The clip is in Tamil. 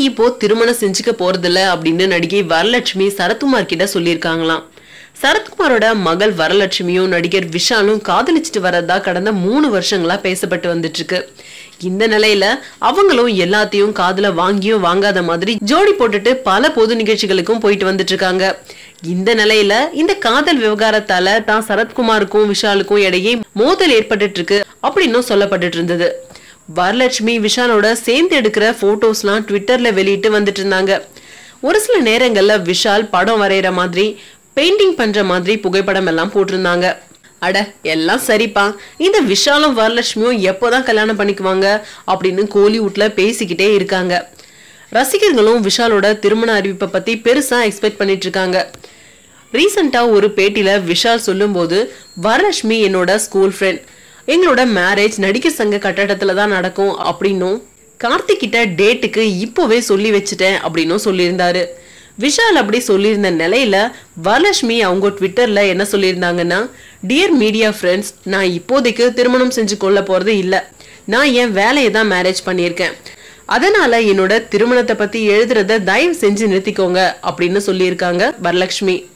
இப்போ திருமணம் செஞ்சுக்க போறதில்ல அப்படின்னு நடிகை வரலட்சுமி சரத்குமார் கிட்ட சொல்லியிருக்காங்களாம். சரத்குமாரோட மகள் வரலட்சுமியும் நடிகர் விஷாலும் காதலிச்சுட்டு வரதா கடந்த 3 வருஷங்களா பேசப்பட்டு வந்துட்டு இருக்கு. இந்த நிலையில அவங்களும் எல்லாத்தையும் காதுல வாங்கியும் வாங்காத மாதிரி ஜோடி போட்டுட்டு பல பொது நிகழ்ச்சிகளுக்கும் போயிட்டு வந்துட்டு இருக்காங்க. இந்த நிலையில இந்த காதல் விவகாரத்தால தான் சரத்குமாருக்கும் விஷாலுக்கும் இடையே மோதல் ஏற்பட்டு இருக்கு அப்படின்னு சொல்லப்பட்டு இருந்தது. வரலட்சுமி விஷாலோட சேர்ந்து எடுக்கிற போட்டோஸ்லாம் ட்விட்டர்ல வெளியிட்டு வந்துட்டு இருந்தாங்க. ஒரு சில நேரங்கள்ல விஷால் படம் வரைகிற மாதிரி பெயிண்டிங் பண்ற மாதிரி புகைப்படம் எல்லாம் போட்டிருந்தாங்க. அட எல்லாம் சரிப்பா, இந்த விஷாலும் வரலட்சுமியும் எப்போதான் கல்யாணம் பண்ணிக்குவாங்க அப்படின்னு கோலிவுட்ல பேசிக்கிட்டே இருக்காங்க. ரசிகர்களும் விஷாலோட திருமண அறிவிப்பை பத்தி பெருசா எக்ஸ்பெக்ட் பண்ணிட்டு இருக்காங்க. ரீசெண்டா ஒரு பேட்டியில விஷால் சொல்லும் போது, வரலட்சுமி என்னோட ஸ்கூல் ஃப்ரெண்ட், எங்களோட மேரேஜ் நடிகர் சங்க கட்டடத்துல தான் நடக்கும் அப்படின்னும் கார்த்திக் கிட்ட டேட்டுக்கு இப்போவே சொல்லி வச்சுட்டேன் அப்படின்னும் சொல்லியிருந்தாரு. விஷால் அப்படி சொல்லியிருந்த நிலையில வரலட்சுமி அவங்க ட்விட்டர்ல என்ன சொல்லியிருந்தாங்கன்னா, டியர் மீடியா ஃப்ரெண்ட்ஸ், நான் இப்போதைக்கு திருமணம் செஞ்சு கொள்ள போறது இல்ல. நான் என் வேலையை தான் மேரேஜ் பண்ணியிருக்கேன். அதனால என்னோட திருமணத்தை பத்தி எழுதுறத தயவு செஞ்சு நிறுத்திக்கோங்க அப்படின்னு சொல்லியிருக்காங்க வரலட்சுமி.